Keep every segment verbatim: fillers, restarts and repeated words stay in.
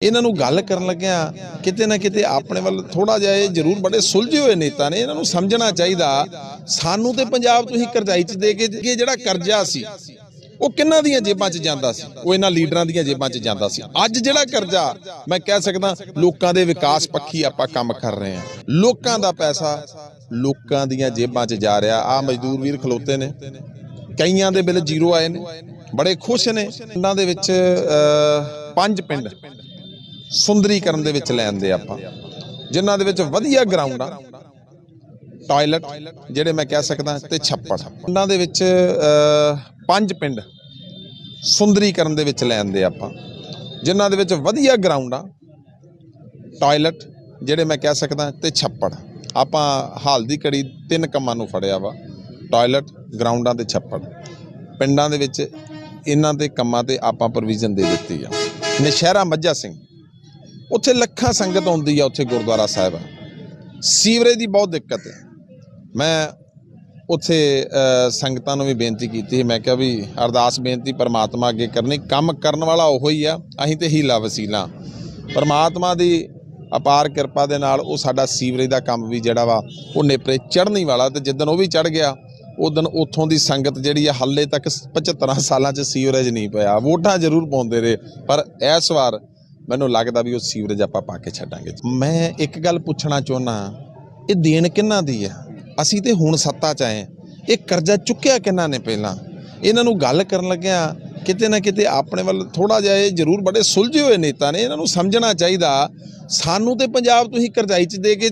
इन्हां नूं गल करन लग्या किते ना किते अपने वाल थोड़ा जिहा ये जरूर बड़े सुलझे हुए नेता ने। इन्हां नूं समझना चाहिदा सानूं ते पंजाब तुसीं करजाई च दे के जिहड़ा करजा सी वो किन्हां दीयां जेबां च जांदा सी, वो इन्हां लीडरां दीयां जेबां च जांदा सी। अज जिहड़ा करजा मैं कह सकदा लोकां दे विकास पक्खी आपां काम कर रहे हैं, लोकां दा पैसा लोकां दीयां जेबां च जा रहा। आ मजदूर वीर खलोते ने, कईयां दे बिल जीरो आए ने, बड़े खुश ने। पिंडां दे विच पंज पिंड सुंदरीकरण दे विच लैंदे आपां, जिन्हां दे विच वधिया ग्राउंड आ, टॉयलेट जिहड़े मैं कह सकदा ते छप्पड़। पिंडां दे विच पंज पिंड सुंदरीकरण दे विच लैंदे आपां, जिन्हां दे विच वधिया ग्राउंड आ, टॉयलेट जिहड़े मैं कह सकदा ते छप्पड़। आपां हाल दी घड़ी तिन कंमां नूं फड़िया वा, टॉयलेट, ग्राउंडां ते छप्पड़। पिंडां दे विच इन्हां ते कंमां ते आपां प्रोविजन दे दित्ती आ। नशहरा मੱਝਾ ਸਿੰਘ उत्थे लखां संगत आउंदी आ, उत्थे गुरुद्वारा साहिब सीवरेज की बहुत दिक्कत है। मैं उत्थे संगतां नूं भी बेनती की, मैं क्या भी अरदास बेनती परमात्मा अगे करनी, काम करन वाला उही आ, असीं ते हीला वसीला। परमात्मा की अपार किरपा दे नाल वो साडा सीवरेज का काम भी जिहड़ा वा वो नेपरे चढ़नी वाला। तो जिद्दन वो भी चढ़ गया उस दिन उत्थों की संगत जिहड़ी आ हाले तक पचहत्तर सालां च सीवरेज नहीं पिया। वोटां जरूर पाउंदे रहे पर इस वार मैनूं लगदा भी वो सीवरेज आपां पा के छड्डांगे। मैं एक गल पुछना चाहुंदा, ये देन किन्हां दी है? असीं ते हुण सत्ता च आए, ये करजा चुक्किया किन्हां ने? पहलां इन्हां नूं गल करन लग्या किते ना किते अपने वाल थोड़ा जिहा ये जरूर बड़े सुलझे हुए नेता ने। इन्हां नूं समझना चाहिदा सानूं ते पंजाब तुसीं करजाई च दे के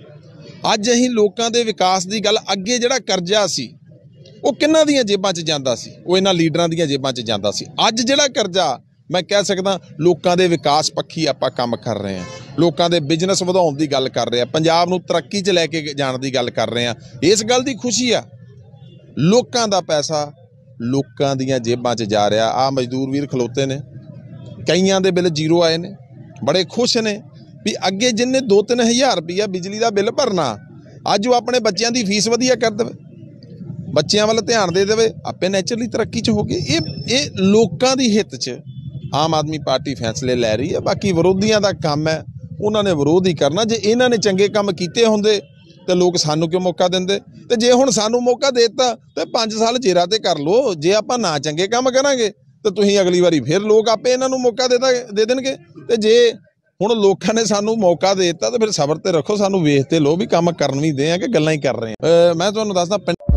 अज असीं लोकां दे विकास दी गल अगे जिहड़ा करजा सी वो किन्हां दीयां जेबां च जांदा सी, वो इन्हां लीडरां दीयां जेबां च जांदा सी। अज जिहड़ा करजा मैं कह सकदा लोकां दे विकास पक्खी आपां काम कर रहे हैं, लोकां दे बिजनेस वधाउण दी गल कर रहे हैं, पंजाब नूं तरक्की च लैके जाण दी गल कर रहे हैं। इस गल दी खुशी आ, लोकां दा पैसा लोकां दीयां जेबां च जा रहा। आ मजदूर वीर खलोते ने, कईयां दे बिल जीरो आए ने, बड़े खुश ने भी अगे जिन्ने दो तीन हज़ार रुपया बिजली का बिल भरना अज वो अपने बच्चों की फीस वधिया कर दे, बच्चों वाल ध्यान दे दे, आपे नैचुरली तरक्की च हो गए। ये ये लोकां दी हित च आम आदमी पार्टी फैसले लै रही है। बाकी विरोधियों का काम है, उन्होंने विरोध ही करना। जे इन्होंने चंगे काम किए होंदे तो लोग सानू क्यों मौका देंदे? तो जे हुण सानू मौका देता तो पाँच साल जेरा ते कर लो। जे आपां ना चंगे काम करांगे तो तुसीं अगली बारी फिर लोग आपे इन्हां नूं मौका देदा दे देणगे। ते जे हुण लोकां ने सानू मौका देता तो फिर सबर ते रखो, सानू वेख ते लो भी काम करन भी दे आ कि गल्लां ही कर रहे हैं। मैं तुहानूं दसदा